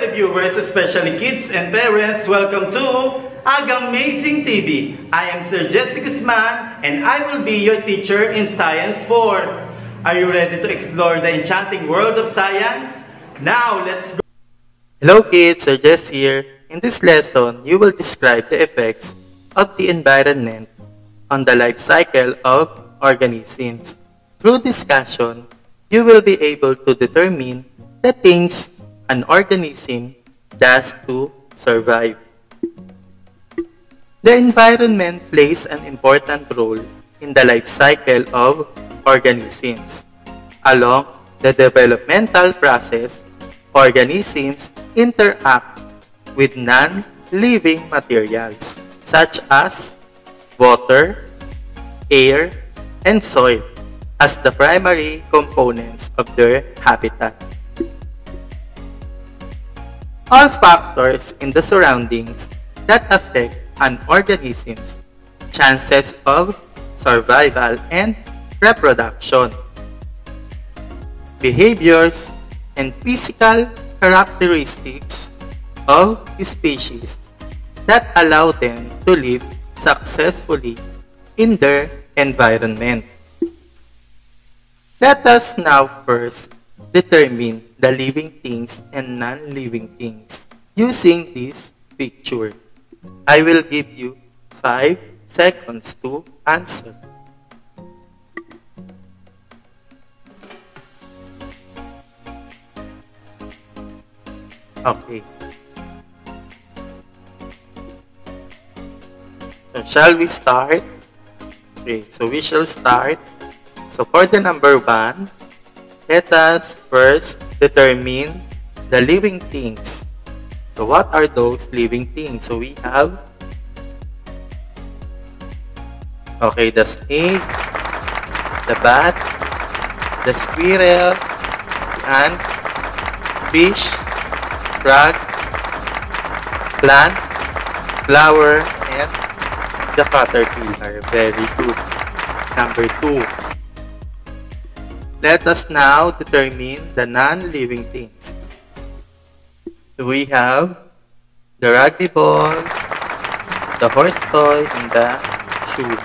televiewers, especially kids and parents, welcome to AGHAMAZING TV. I am Sir Jesse Guzman and I will be your teacher in Science 4. Are you ready to explore the enchanting world of science? Now, let's go! Hello kids, Sir Jesse here. In this lesson, you will describe the effects of the environment on the life cycle of organisms. Through discussion, you will be able to determine the things an organism does to survive. The environment plays an important role in the life cycle of organisms. Along the developmental process, organisms interact with non-living materials such as water, air, and soil as the primary components of their habitat. All factors in the surroundings that affect an organism's chances of survival and reproduction, behaviors, and physical characteristics of species that allow them to live successfully in their environment. Let us now first determine the living things and non-living things using this picture. I will give you 5 seconds to answer. Okay. So shall we start? Okay, so we shall start. So for the number 1, let us first determine the living things. So what are those living things? So we have, okay, the snake, the bat, the squirrel, the ant, fish, frog, plant, flower, and the caterpillar. Very good. Number 2. Let us now determine the non-living things. We have the rugby ball, the horse toy, and the shoe.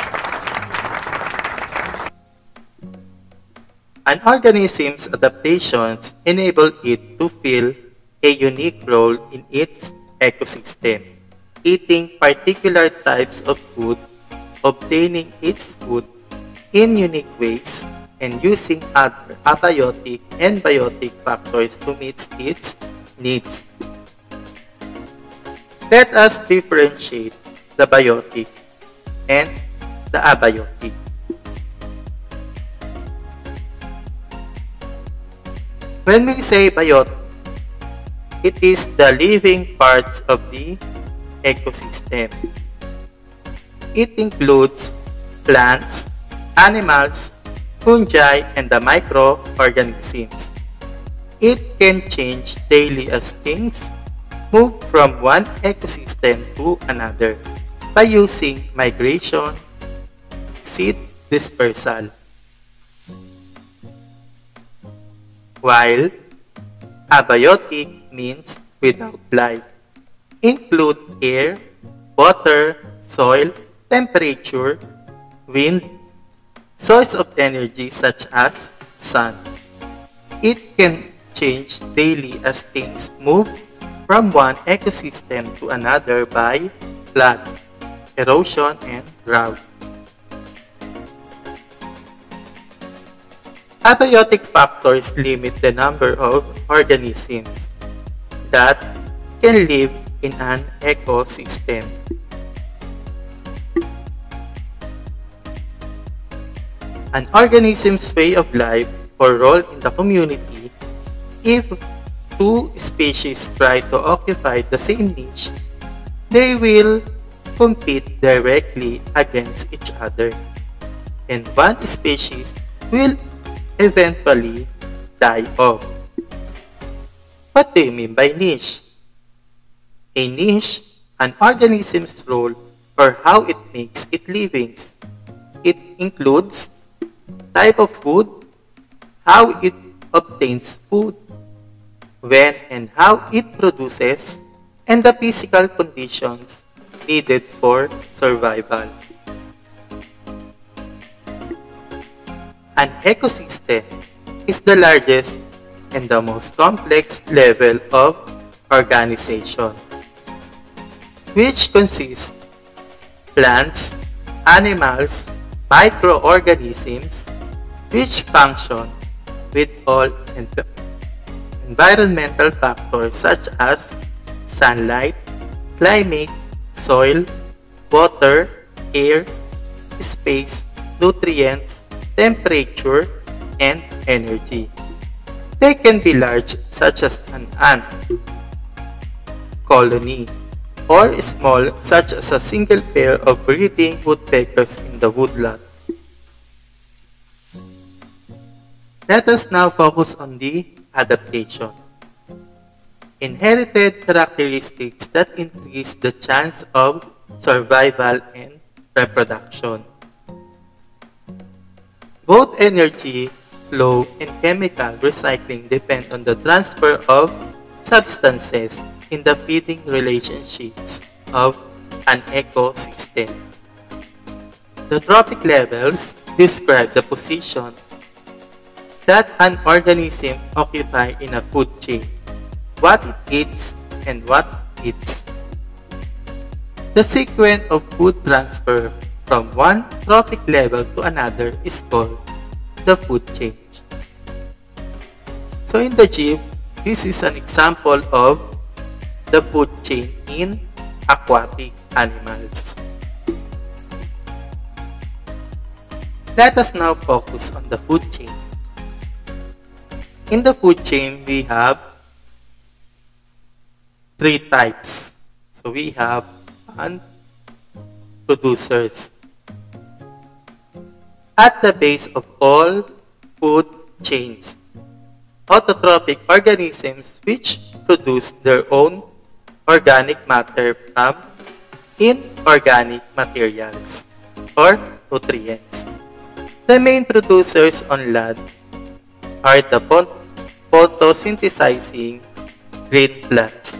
An organism's adaptations enable it to fill a unique role in its ecosystem, eating particular types of food, obtaining its food in unique ways, and using other abiotic and biotic factors to meet its needs. Let us differentiate the biotic and the abiotic. When we say biotic, it is the living parts of the ecosystem. It includes plants, animals, fungi, and the microorganisms. It can change daily as things move from one ecosystem to another by using migration, seed dispersal. While abiotic means without life, include air, water, soil, temperature, wind, source of energy such as sun. It can change daily as things move from one ecosystem to another by flood, erosion, and drought. Abiotic factors limit the number of organisms that can live in an ecosystem. An organism's way of life or role in the community, if 2 species try to occupy the same niche, they will compete directly against each other, and one species will eventually die off. What do you mean by niche? A niche, an organism's role or how it makes its livings. It includes type of food, how it obtains food, when and how it produces, and the physical conditions needed for survival. An ecosystem is the largest and the most complex level of organization, which consists plants, animals, microorganisms, which function with all environmental factors such as sunlight, climate, soil, water, air, space, nutrients, temperature, and energy. They can be large, such as an ant colony, or small, such as a single pair of breeding woodpeckers in the woodlot. Let us now focus on the adaptation. Inherited characteristics that increase the chance of survival and reproduction. Both energy flow and chemical recycling depend on the transfer of substances in the feeding relationships of an ecosystem. The tropic levels describe the position that an organism occupies in a food chain, what it eats and what it eats. The sequence of food transfer from one tropic level to another is called the food chain. So in the GIF, this is an example of the food chain in aquatic animals. Let us now focus on the food chain. In the food chain, we have three types. So we have producers. At the base of all food chains, autotrophic organisms which produce their own organic matter from inorganic materials or nutrients. The main producers on land are the photosynthesizing green plants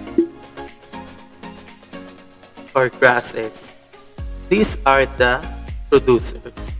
or grasses. These are the producers.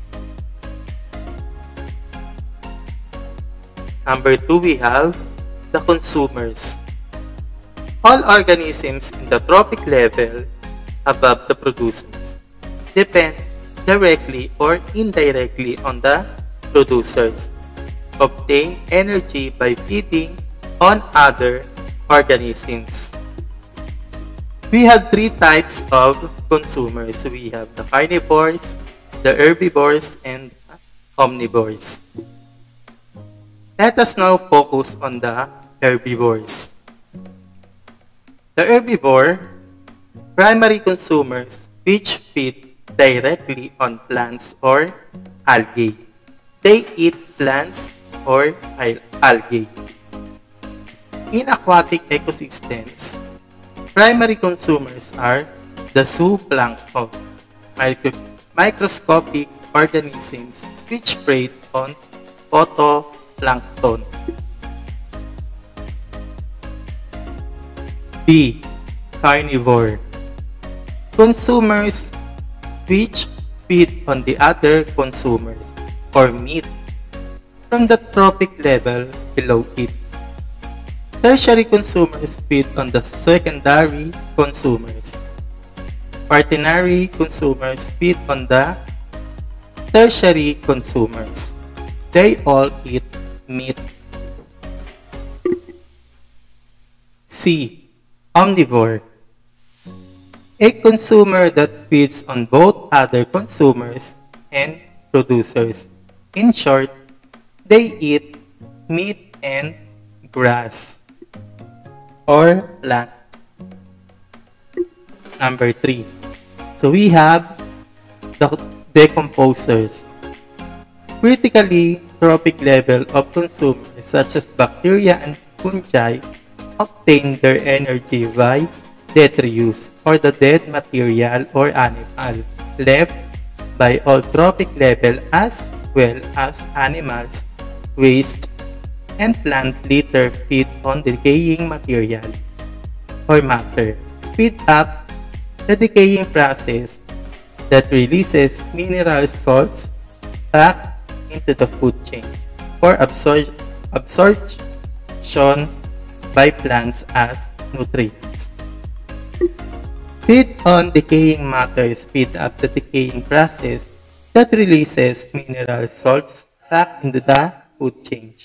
Number 2, we have the consumers. All organisms in the tropic level above the producers depend directly or indirectly on the producers, obtain energy by feeding on other organisms. We have three types of consumers. We have the carnivores, the herbivores, and the omnivores. Let us now focus on the herbivores. The herbivore, primary consumers which feed directly on plants or algae. They eat plants or algae. In aquatic ecosystems, primary consumers are the zooplankton, microscopic organisms which prey on phytoplankton. B. Carnivore, consumers which feed on the other consumers or meat from the tropic level below it. Tertiary consumers feed on the secondary consumers. Quaternary consumers feed on the tertiary consumers. They all eat meat. C. Omnivore, a consumer that feeds on both other consumers and producers. In short, they eat meat and grass or plant. Number 3. So we have the decomposers. Critically tropic level of consumers such as bacteria and fungi obtain their energy by detritus or the dead material or animal left by all tropic level as well as animals waste and plant later feed on decaying material or matter, speed up the decaying process that releases mineral salts back into the food chain for absorption by plants as nutrients. Feed on decaying matter speed up the decaying process that releases mineral salts back into the food chain.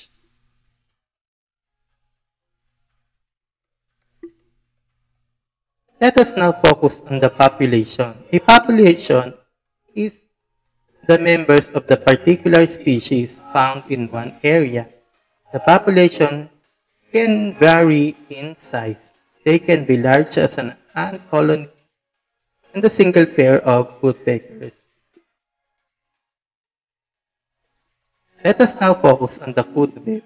Let us now focus on the population. A population is the members of the particular species found in one area. The population can vary in size. They can be large as an ant colony and a single pair of woodpeckers. Let us now focus on the food web.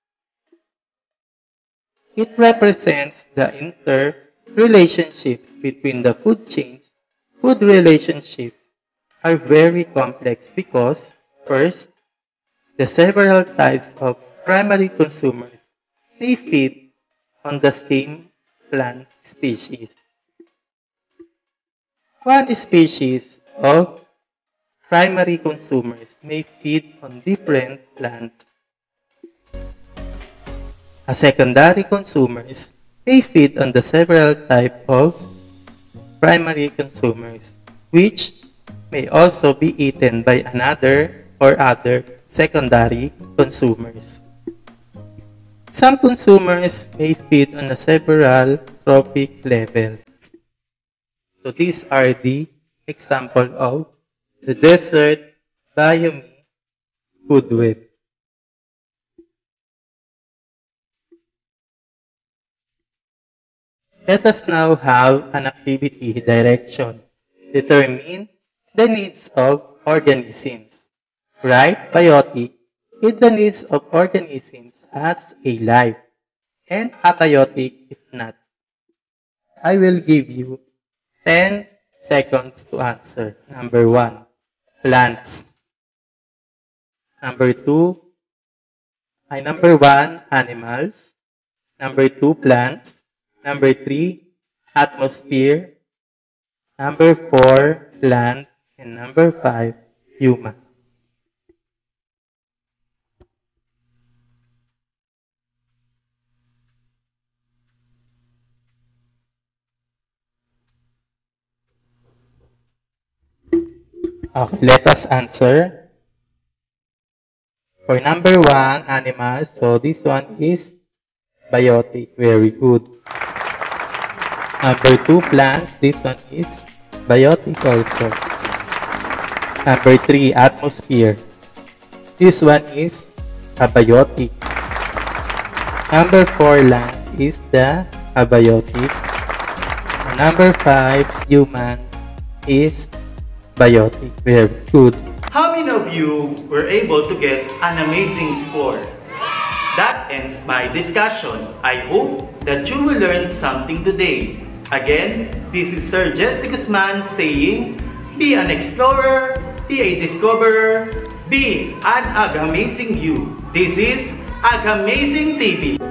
It represents the interrelationships between the food chains. Food relationships are very complex because, first, the several types of primary consumers may feed on the same plant species. One species of primary consumers may feed on different plants. A secondary consumers may feed on the several types of primary consumers, which may also be eaten by another or other secondary consumers. Some consumers may feed on the several trophic levels. So these are the example of the desert biome food web. Let us now have an activity direction. Determine the needs of organisms. Write biotic if the needs of organisms has a life and abiotic if not. I will give you 10 seconds to answer. Number 1, plants. Number 1, animals. Number 2, plants. Number 3, atmosphere. Number 4, land. And number 5, human. Okay, let us answer. For number 1, animals. So this one is biotic. Very good. Number 2, plants. This one is biotic also. Number 3, atmosphere. This one is abiotic. Number 4, land is the abiotic. And number 5, human is biotic. Very good. How many of you were able to get an amazing score? That ends my discussion. I hope that you will learn something today. Again, this is Sir Jesse Guzman saying, be an explorer, be a discoverer, be an AGHAMAZING you. This is AGHAMAZING TV.